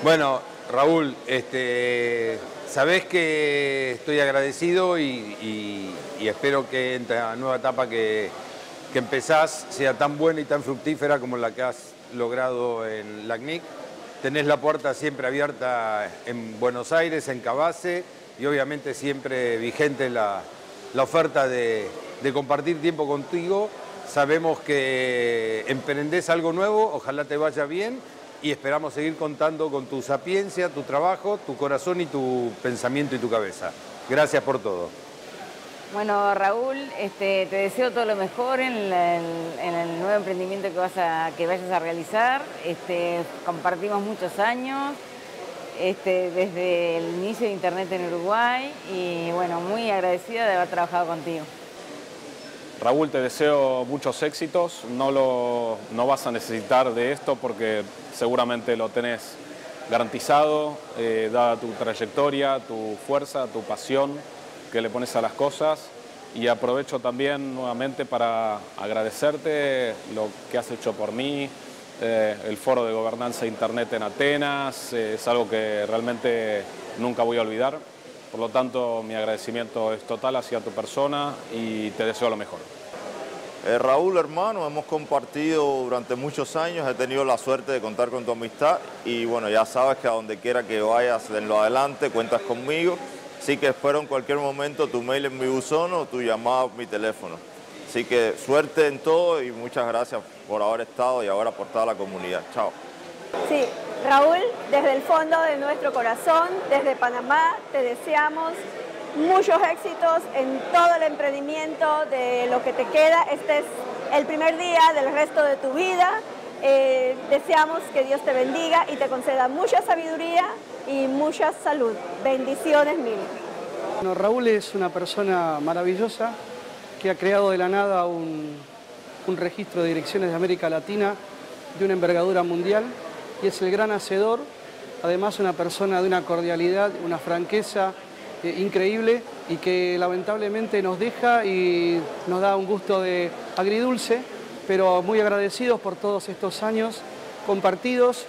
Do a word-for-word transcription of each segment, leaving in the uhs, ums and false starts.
Bueno, Raúl, este, sabés que estoy agradecido y, y, y espero que esta nueva etapa que, que empezás sea tan buena y tan fructífera como la que has logrado en LACNIC. Tenés la puerta siempre abierta en Buenos Aires, en Cabase, y obviamente siempre vigente la, la oferta de, de compartir tiempo contigo. Sabemos que emprendés algo nuevo, ojalá te vaya bien y esperamos seguir contando con tu sapiencia, tu trabajo, tu corazón y tu pensamiento y tu cabeza. Gracias por todo. Bueno, Raúl, este, te deseo todo lo mejor en, el, en el nuevo emprendimiento que, vas a, que vayas a realizar. Este, compartimos muchos años, este, desde el inicio de Internet en Uruguay y bueno, muy agradecida de haber trabajado contigo. Raúl, te deseo muchos éxitos, no, lo, no vas a necesitar de esto porque seguramente lo tenés garantizado, eh, dada tu trayectoria, tu fuerza, tu pasión que le pones a las cosas, y aprovecho también nuevamente para agradecerte lo que has hecho por mí, eh, el Foro de Gobernanza de Internet en Atenas, eh, es algo que realmente nunca voy a olvidar. Por lo tanto, mi agradecimiento es total hacia tu persona y te deseo lo mejor. Eh, Raúl, hermano, hemos compartido durante muchos años, he tenido la suerte de contar con tu amistad y bueno, ya sabes que a donde quiera que vayas en lo adelante cuentas conmigo, así que espero en cualquier momento tu mail en mi buzón o tu llamada en mi teléfono. Así que suerte en todo y muchas gracias por haber estado y haber aportado a la comunidad. Chao. Sí, Raúl, desde el fondo de nuestro corazón, desde Panamá, te deseamos muchos éxitos en todo el emprendimiento de lo que te queda. Este es el primer día del resto de tu vida. Eh, deseamos que Dios te bendiga y te conceda mucha sabiduría y mucha salud. Bendiciones mil. Bueno, Raúl es una persona maravillosa que ha creado de la nada un, un registro de direcciones de América Latina de una envergadura mundial. Y es el gran hacedor, además una persona de una cordialidad, una franqueza eh, increíble y que lamentablemente nos deja y nos da un gusto de agridulce, pero muy agradecidos por todos estos años compartidos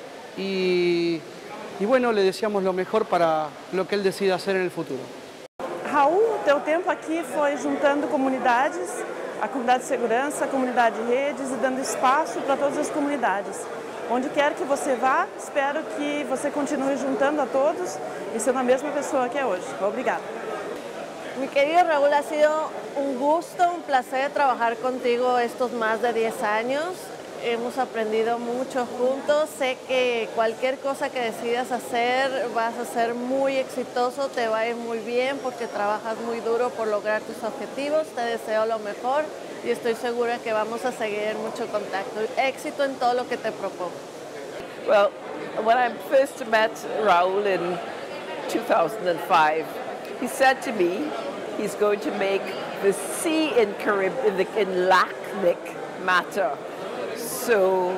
y, y bueno, le deseamos lo mejor para lo que él decida hacer en el futuro. Raúl, teu tempo aqui foi juntando comunidades, a comunidade de segurança, a comunidade de redes e dando espaço para todas as comunidades. Onde quer que você vá, espero que você continue juntando a todos y sendo a mesma pessoa que é hoje. Obrigada. Mi querido Raúl, ha sido un gusto, un placer trabajar contigo estos más de diez años. Hemos aprendido mucho juntos. Sé que cualquier cosa que decidas hacer vas a ser muy exitoso, te va a ir muy bien porque trabajas muy duro por lograr tus objetivos. Te deseo lo mejor y estoy segura que vamos a seguir en mucho contacto. Éxito en todo lo que te propongo. Well, when I first met Raúl in two thousand five, he said to me he's going to make the sea in, Carib in, the, in LACNIC matter. So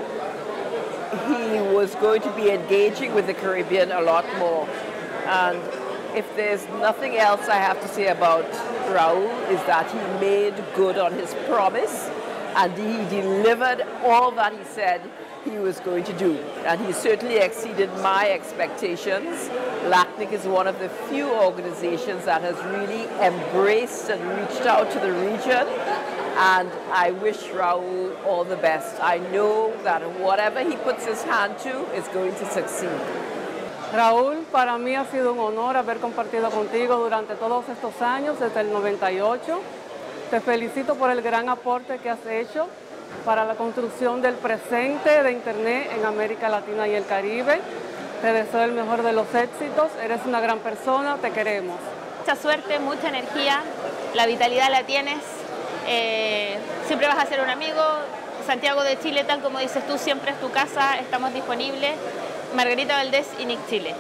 he was going to be engaging with the Caribbean a lot more. And if there's nothing else I have to say about Raúl is that he made good on his promise and he delivered all that he said he was going to do. And he certainly exceeded my expectations. LACNIC is one of the few organizations that has really embraced and reached out to the region. And I wish Raúl all the best. I know that whatever he puts his hand to is going to succeed. Raúl, para mí ha sido un honor haber compartido contigo durante todos estos años, desde el noventa y ocho. Te felicito por el gran aporte que has hecho para la construcción del presente de Internet en América Latina y el Caribe. Te deseo el mejor de los éxitos, eres una gran persona, te queremos. Mucha suerte, mucha energía, la vitalidad la tienes, eh, siempre vas a ser un amigo. Santiago de Chile, tal como dices tú, siempre es tu casa, estamos disponibles. Margarita Valdés, I N I C Chile.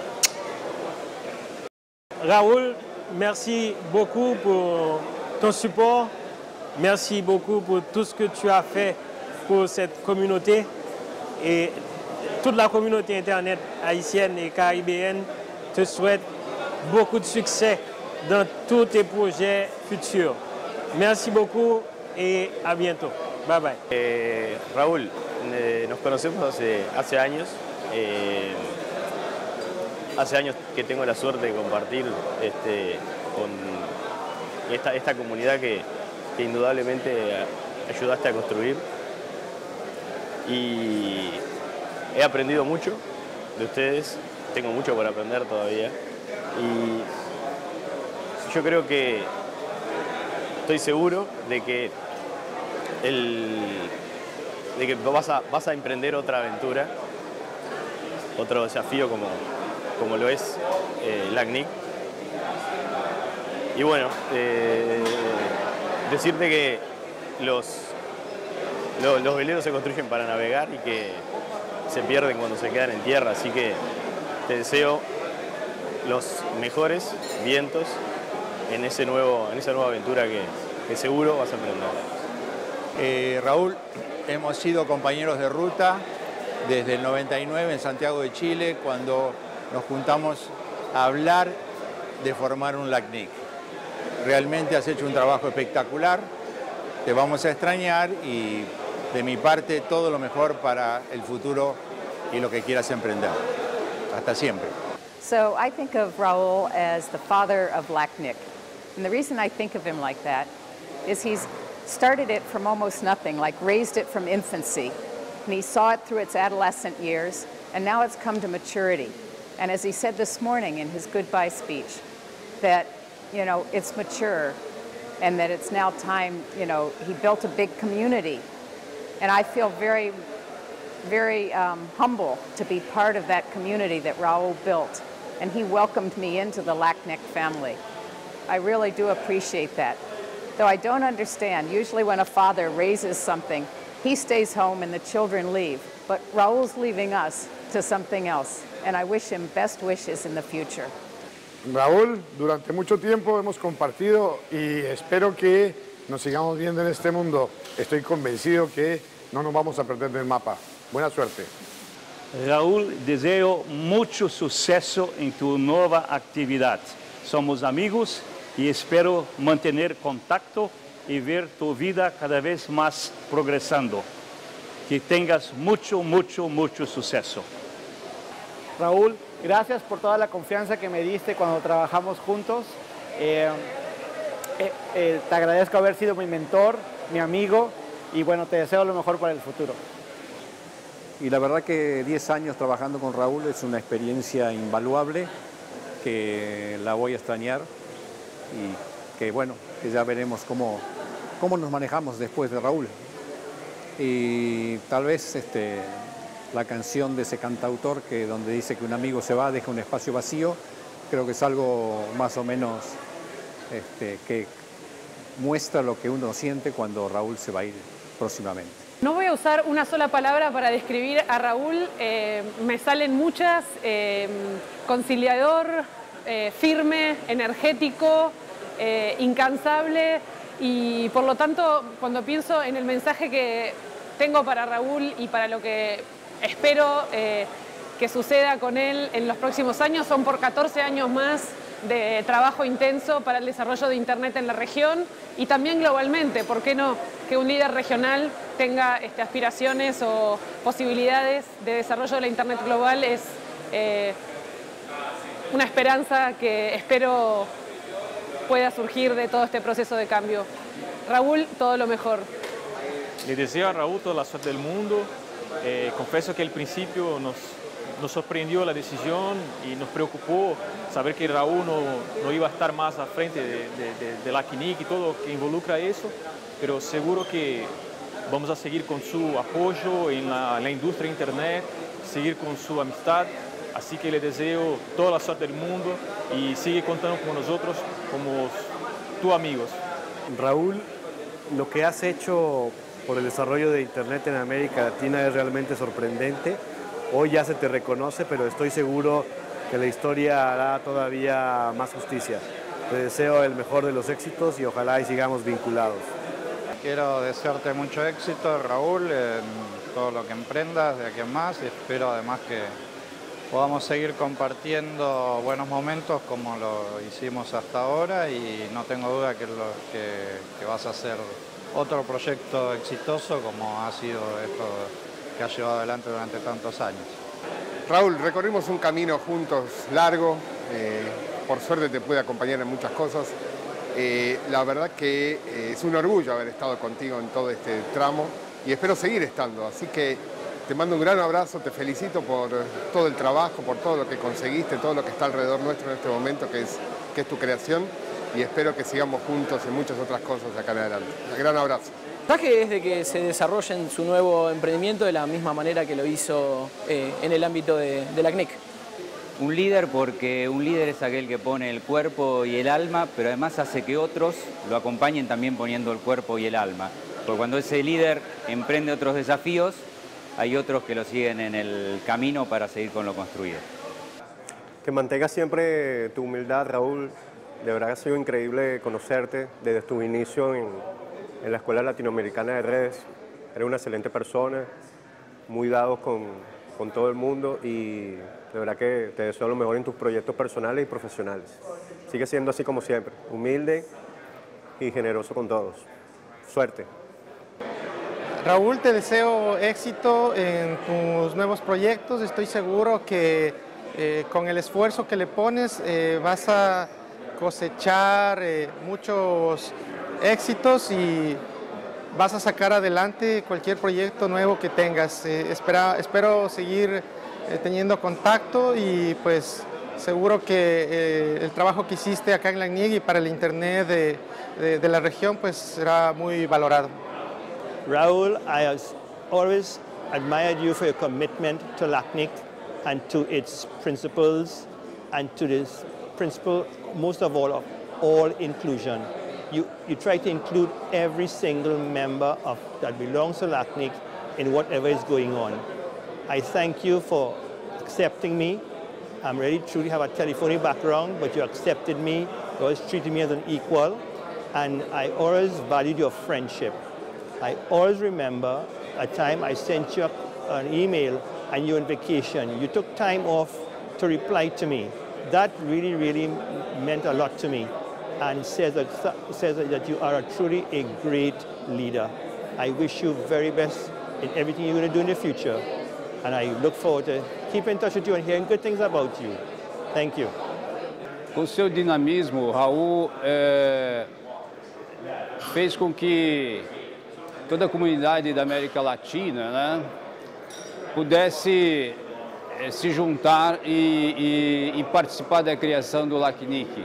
Raúl, merci beaucoup pour ton support. Merci beaucoup pour tout ce que tu as fait pour cette communauté et toute la communauté Internet haïtienne et caribéenne te souhaite beaucoup de succès dans tous tes projets futurs. Merci beaucoup et à bientôt. Bye bye. Eh, Raúl, eh, nos conocemos hace, hace años. Eh, hace años que tengo la suerte de compartir este, con esta, esta comunidad que, que indudablemente ayudaste a construir. Y he aprendido mucho de ustedes, tengo mucho por aprender todavía. Y yo creo que estoy seguro de que, el, de que vas, a, vas a emprender otra aventura, otro desafío como, como lo es eh, LACNIC. Y bueno, eh, decirte que los, los, los veleros se construyen para navegar y que se pierden cuando se quedan en tierra, así que te deseo los mejores vientos en, ese nuevo, en esa nueva aventura que, que seguro vas a emprender. Eh, Raúl, hemos sido compañeros de ruta desde el noventa y nueve en Santiago de Chile, cuando nos juntamos a hablar de formar un LACNIC. Realmente has hecho un trabajo espectacular, te vamos a extrañar y de mi parte todo lo mejor para el futuro y lo que quieras emprender. Hasta siempre. So I think of Raúl as the father of LACNIC. And the reason I think of him like that is he's started it from almost nothing, like raised it from infancy. And he saw it through its adolescent years, and now it's come to maturity. And as he said this morning in his goodbye speech, that, you know, it's mature and that it's now time, you know, he built a big community. And I feel very, very um, humble to be part of that community that Raúl built. And he welcomed me into the LACNIC family. I really do appreciate that. Though I don't understand, usually when a father raises something, he stays home and the children leave. But Raúl's leaving us to something else. And I wish him best wishes in the future. Raúl, durante mucho tiempo hemos compartido y espero que nos sigamos viendo en este mundo. Estoy convencido que no nos vamos a perder del mapa. Buena suerte. Raúl, deseo mucho suceso en tu nueva actividad. Somos amigos y espero mantener contacto y ver tu vida cada vez más progresando. Que tengas mucho, mucho, mucho suceso. Raúl, gracias por toda la confianza que me diste cuando trabajamos juntos. Eh, eh, eh, te agradezco haber sido mi mentor, mi amigo, y bueno, te deseo lo mejor para el futuro. Y la verdad que diez años trabajando con Raúl es una experiencia invaluable, que la voy a extrañar y que bueno, que ya veremos cómo, cómo nos manejamos después de Raúl. Y tal vez este, la canción de ese cantautor que donde dice que un amigo se va, deja un espacio vacío, creo que es algo más o menos este, que muestra lo que uno siente cuando Raúl se va a ir próximamente. No voy a usar una sola palabra para describir a Raúl, eh, me salen muchas, eh, conciliador, eh, firme, energético, eh, incansable, y por lo tanto cuando pienso en el mensaje que tengo para Raúl y para lo que espero eh, que suceda con él en los próximos años, son por catorce años más de trabajo intenso para el desarrollo de Internet en la región y también globalmente. ¿Por qué no que un líder regional tenga este, aspiraciones o posibilidades de desarrollo de la Internet global? Es eh, una esperanza que espero pueda surgir de todo este proceso de cambio. Raúl, todo lo mejor. Le deseo a Raúl toda la suerte del mundo. Eh, confieso que al principio nos, nos sorprendió la decisión y nos preocupó saber que Raúl no, no iba a estar más al frente de, de, de, de LACNIC y todo lo que involucra eso, pero seguro que vamos a seguir con su apoyo en la, en la industria de Internet, seguir con su amistad, así que le deseo toda la suerte del mundo y sigue contando con nosotros como tus amigos. Raúl, lo que has hecho por el desarrollo de Internet en América Latina es realmente sorprendente. Hoy ya se te reconoce, pero estoy seguro que la historia hará todavía más justicia. Te deseo el mejor de los éxitos y ojalá y sigamos vinculados. Quiero desearte mucho éxito, Raúl, en todo lo que emprendas de aquí en más. Espero además que podamos seguir compartiendo buenos momentos como lo hicimos hasta ahora y no tengo duda que, lo, que, que vas a hacer otro proyecto exitoso como ha sido esto que has llevado adelante durante tantos años. Raúl, recorrimos un camino juntos largo, eh, por suerte te pude acompañar en muchas cosas. Eh, la verdad que eh, es un orgullo haber estado contigo en todo este tramo y espero seguir estando, así que te mando un gran abrazo, te felicito por todo el trabajo, por todo lo que conseguiste, todo lo que está alrededor nuestro en este momento, que es, que es tu creación, y espero que sigamos juntos en muchas otras cosas de acá en adelante. Un gran abrazo. El mensaje es de que se desarrolle en su nuevo emprendimiento de la misma manera que lo hizo eh, en el ámbito de, de la C N I C. Un líder porque un líder es aquel que pone el cuerpo y el alma, pero además hace que otros lo acompañen también poniendo el cuerpo y el alma. Porque cuando ese líder emprende otros desafíos, hay otros que lo siguen en el camino para seguir con lo construido. Que mantengas siempre tu humildad, Raúl. De verdad ha sido increíble conocerte desde tu inicio en, en la Escuela Latinoamericana de Redes. Eres una excelente persona, muy dado con, con todo el mundo y de verdad que te deseo lo mejor en tus proyectos personales y profesionales. Sigue siendo así como siempre, humilde y generoso con todos. Suerte. Raúl, te deseo éxito en tus nuevos proyectos. Estoy seguro que eh, con el esfuerzo que le pones eh, vas a cosechar eh, muchos éxitos y vas a sacar adelante cualquier proyecto nuevo que tengas. Eh, espera, espero seguir eh, teniendo contacto y pues seguro que eh, el trabajo que hiciste acá en la C N I C y para el internet de, de, de la región pues será muy valorado. Raúl, I has always admired you for your commitment to L A C N I C and to its principles and to this principle, most of all, of all inclusion. You, you try to include every single member of, that belongs to L A C N I C in whatever is going on. I thank you for accepting me. I'm really truly have a telephonic background, but you accepted me, you always treated me as an equal, and I always valued your friendship. I always remember a time I sent you an email and you were on vacation. You took time off to reply to me. That really, really meant a lot to me and says that, says that you are a truly a great leader. I wish you very best in everything you're going to do in the future. And I look forward to keeping in touch with you and hearing good things about you. Thank you. Com seu dinamismo, Raul é, fez com que toda a comunidade da América Latina, né, pudesse é, se juntar e, e, e participar da criação do L A C N I C.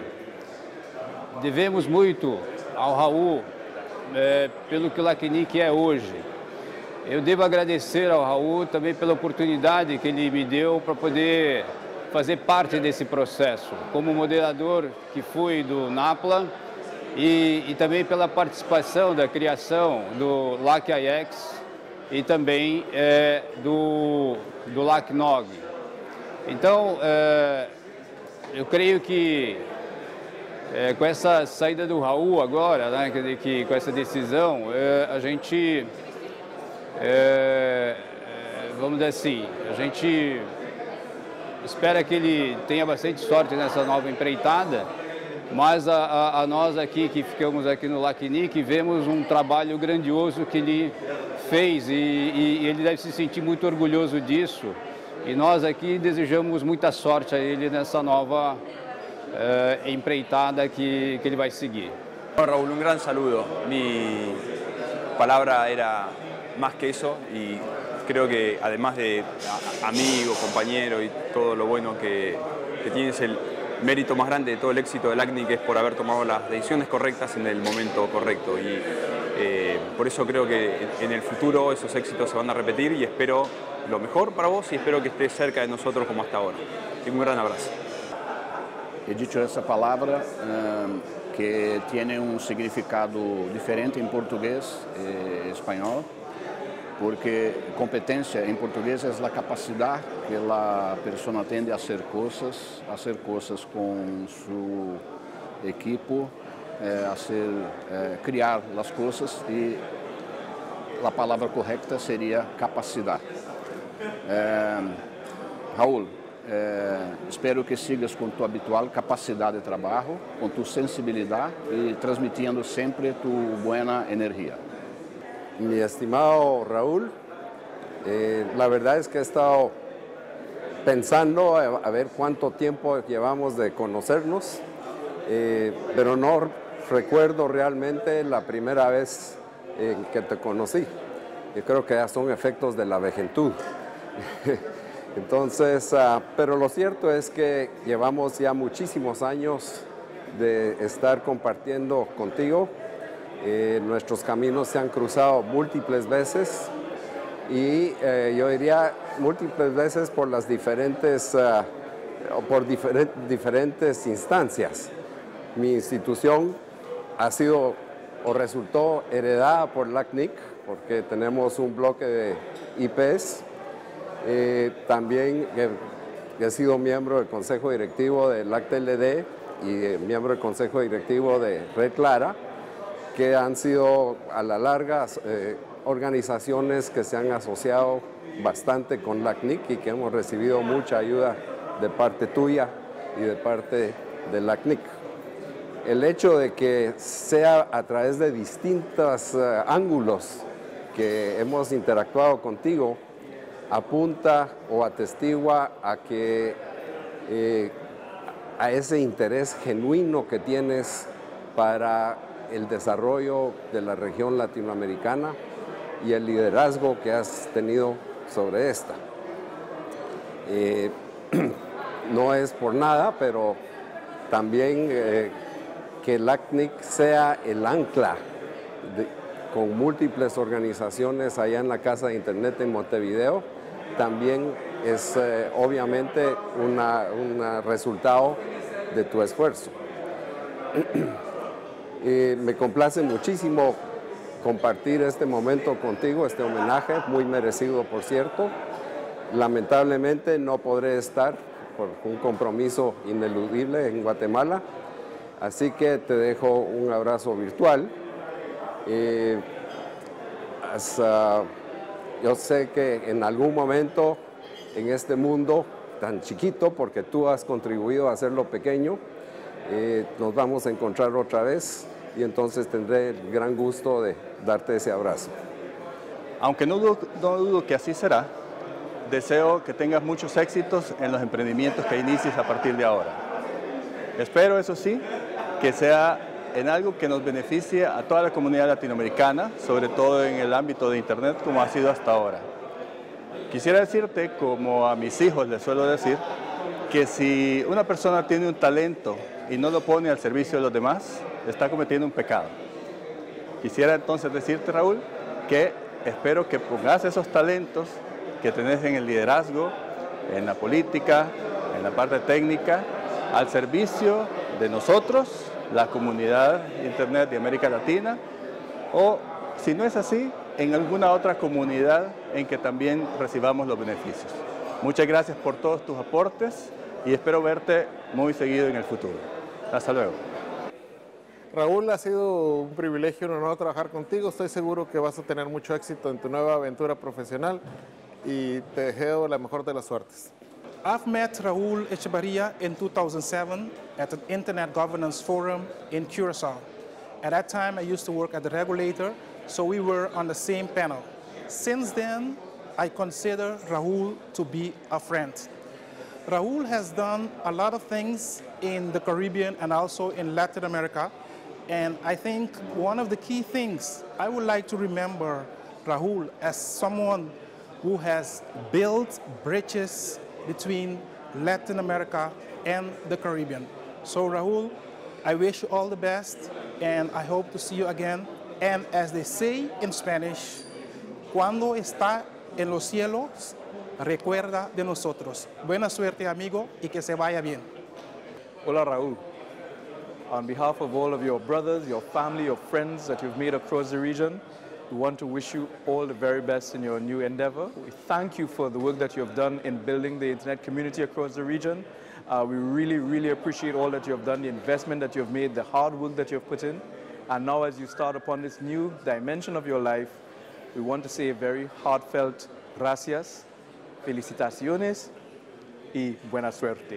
Devemos muito ao Raul é, pelo que o L A C N I C é hoje. Eu devo agradecer ao Raul também pela oportunidade que ele me deu para poder fazer parte desse processo, como moderador que fui do NAPLA e, e também pela participação da criação do L A C I X e também é, do, do L A C N O G. Então, é, eu creio que é, com essa saída do Raul agora, né, que, que, com essa decisão, é, a gente... É, vamos dizer assim, a gente espera que ele tenha bastante sorte nessa nova empreitada, mas a, a, a nós aqui que ficamos aqui no L A C N I C vemos um trabalho grandioso que ele fez e, e, e ele deve se sentir muito orgulhoso disso e nós aqui desejamos muita sorte a ele nessa nova é, empreitada que, que ele vai seguir. Raúl, un gran saludo. Mi palabra era más que eso y creo que además de amigo, compañero y todo lo bueno que, que tienes, el mérito más grande de todo el éxito del A C N I C es por haber tomado las decisiones correctas en el momento correcto y eh, por eso creo que en el futuro esos éxitos se van a repetir y espero lo mejor para vos y espero que estés cerca de nosotros como hasta ahora. Y un gran abrazo. He dicho essa palavra um, que tiene un significado diferente en portugués e espanhol, porque competência em português é a capacidade que a pessoa tem de fazer coisas, fazer coisas com seu equipo, eh, hacer, eh, criar as coisas e a palavra correta seria capacidade. Eh, Raúl, eh, espero que sigas com tua habitual capacidade de trabalho, com tua sensibilidade e transmitindo sempre tua boa energia. Mi estimado Raúl, eh, la verdad es que he estado pensando a, a ver cuánto tiempo llevamos de conocernos, eh, pero no recuerdo realmente la primera vez eh, que te conocí. Yo creo que ya son efectos de la vejentud. Entonces, uh, pero lo cierto es que llevamos ya muchísimos años de estar compartiendo contigo. Eh, nuestros caminos se han cruzado múltiples veces y eh, yo diría múltiples veces por las diferentes, uh, por diferent, diferentes instancias. Mi institución ha sido o resultó heredada por LACNIC, porque tenemos un bloque de I Ps. Eh, también he, he sido miembro del Consejo Directivo de LACTLD y eh, miembro del Consejo Directivo de Red Clara, que han sido a la larga eh, organizaciones que se han asociado bastante con LACNIC y que hemos recibido mucha ayuda de parte tuya y de parte de LACNIC. El hecho de que sea a través de distintos uh, ángulos que hemos interactuado contigo apunta o atestigua a que eh, a ese interés genuino que tienes para el desarrollo de la región latinoamericana y el liderazgo que has tenido sobre esta. Eh, no es por nada, pero también eh, que LACNIC sea el ancla de, con múltiples organizaciones allá en la Casa de Internet en Montevideo, también es eh, obviamente un resultado de tu esfuerzo. eh, me complace muchísimo compartir este momento contigo, este homenaje, muy merecido por cierto. Lamentablemente no podré estar por un compromiso ineludible en Guatemala, así que te dejo un abrazo virtual. Eh, hasta, yo sé que en algún momento en este mundo tan chiquito, porque tú has contribuido a hacerlo pequeño, eh, nos vamos a encontrar otra vez y entonces tendré el gran gusto de darte ese abrazo. Aunque no dudo, no dudo que así será, deseo que tengas muchos éxitos en los emprendimientos que inicies a partir de ahora. Espero, eso sí, que sea en algo que nos beneficie a toda la comunidad latinoamericana, sobre todo en el ámbito de Internet, como ha sido hasta ahora. Quisiera decirte, como a mis hijos les suelo decir, que si una persona tiene un talento y no lo pone al servicio de los demás, está cometiendo un pecado. Quisiera entonces decirte, Raúl, que espero que pongas esos talentos que tenés en el liderazgo, en la política, en la parte técnica, al servicio de nosotros, la comunidad de Internet de América Latina, o si no es así, en alguna otra comunidad en que también recibamos los beneficios. Muchas gracias por todos tus aportes y espero verte muy seguido en el futuro. Hasta luego. Raúl, ha sido un privilegio y un honor trabajar contigo. Estoy seguro que vas a tener mucho éxito en tu nueva aventura profesional y te deseo la mejor de las suertes. I've met Raúl Echevarria in two thousand seven at an Internet Governance Forum in Curacao. At that time, I used to work at the regulator, so we were on the same panel. Since then, I consider Raúl to be a friend. Raúl has done a lot of things in the Caribbean and also in Latin America, and I think one of the key things I would like to remember Raúl as someone who has built bridges between Latin America and the Caribbean. So Raúl, I wish you all the best and I hope to see you again. And as they say in Spanish, cuando está en los cielos, recuerda de nosotros. Buena suerte, amigo, y que se vaya bien. Hola, Raúl. On behalf of all of your brothers, your family, your friends that you've made across the region, we want to wish you all the very best in your new endeavor. We thank you for the work that you have done in building the internet community across the region. Uh, we really, really appreciate all that you have done, the investment that you have made, the hard work that you have put in. And now as you start upon this new dimension of your life, we want to say a very heartfelt gracias, felicitaciones, y buena suerte.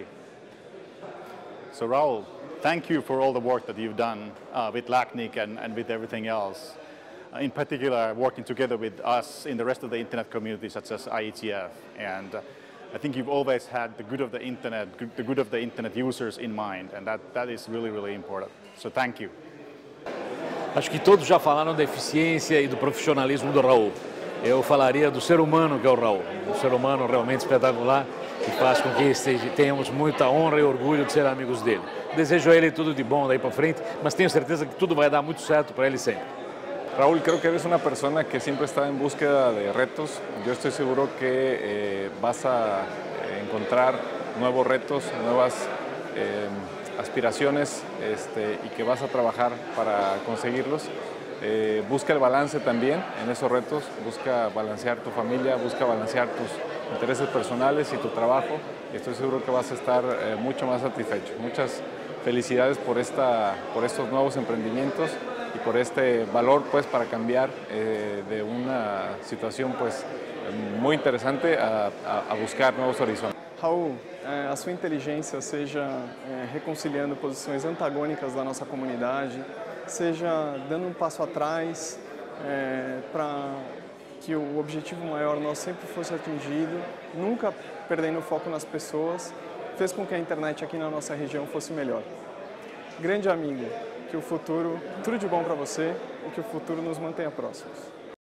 So Raúl, thank you for all the work that you've done uh, with LACNIC and, and with everything else. Uh, in particular, working together with us in the rest of the internet community, such as I E T F. And uh, I think you've always had the good of the internet, the good of the internet users in mind, and that, that is really, really important. So thank you. Acho que todos já falaram da eficiência e do profissionalismo do Raul. Eu falaria do ser humano que é o Raul, um ser humano realmente espetacular que faz com que esteja, tenhamos muita honra e orgulho de ser amigos dele. Desejo a ele tudo de bom daí para frente, mas tenho certeza que tudo vai dar muito certo para ele sempre. Raúl, creo que eres una persona que siempre está en búsqueda de retos. Yo estoy seguro que eh, vas a encontrar nuevos retos, nuevas eh, aspiraciones este, y que vas a trabajar para conseguirlos. Eh, busca el balance también en esos retos, busca balancear tu familia, busca balancear tus intereses personales y tu trabajo. Estoy seguro que vas a estar eh, mucho más satisfecho. Muchas felicidades por, esta, por estos nuevos emprendimientos y por este valor pues, para cambiar eh, de una situación pues, muy interesante a, a, a buscar nuevos horizontes. Raul, a sua inteligência, seja reconciliando posições antagônicas da nossa comunidade, seja dando um passo atrás é, para que o objetivo maior nosso sempre fosse atingido, nunca perdendo o foco nas pessoas, fez com que a internet aqui na nossa região fosse melhor. Grande amigo, que o futuro, tudo de bom para você e que o futuro nos mantenha próximos.